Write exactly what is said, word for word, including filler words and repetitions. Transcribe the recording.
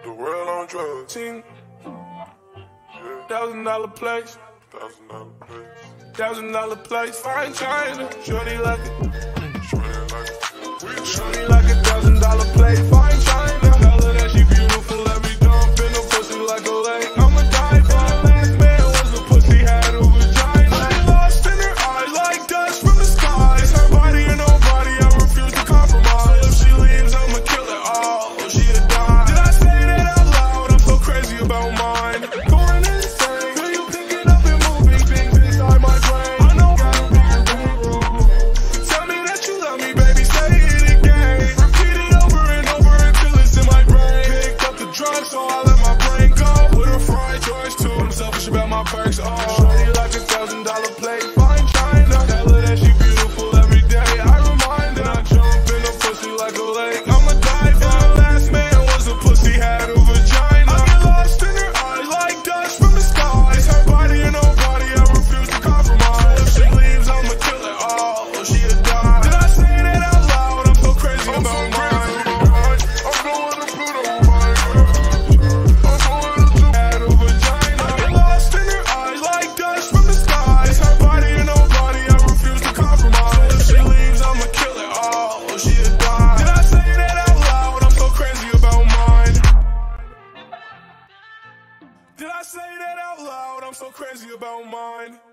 The world on drugs. Team. Yeah. Thousand dollar place. Thousand dollar place. Thousand dollar place. Fine China. Shorty like it. Shorty like it. Shorty like a thousand dollar plate. Fine China. Tell her that she beautiful. Let me dump in the pussy like a lake. I'ma die for the last man was a pussy had a vagina. I lost in her eyes like dust from the sky. It's her body and nobody. I refuse to compromise. If she leaves, I'ma kill her all. Or she a die. Did I say that out loud? I'm so crazy about mine. Going insane. Feel you picking up and moving things inside my brain. I know gotta be a rule. Tell me that you love me, baby. Say it again. Repeat it over and over until it's in my brain. Picked up the drugs, so I let my brain go. Put a fried George too. I'm selfish about my perks. Oh, shorty like a thousand dollar plate. Fine China. Tell her that she beautiful every day. I remind her. I jump in the pussy like a lake. I'ma die for the last man was a pussy had a vagina. I get lost in her eyes like dust from the sky. It's her body and nobody. I refuse to compromise. If she leaves, I'ma kill her all. Or she a die. Did I say that out loud? I'm so crazy I'm about so mine. crazy. I'm going to Pluto, my girl. I'm going to Had a vagina. I get lost in her eyes like dust from the sky. It's her body and nobody. I refuse to compromise. If she leaves, I'ma kill her all. Or she a die. Did I say that out loud? I'm so crazy about mine. Did I say that out loud? I'm so crazy about mine.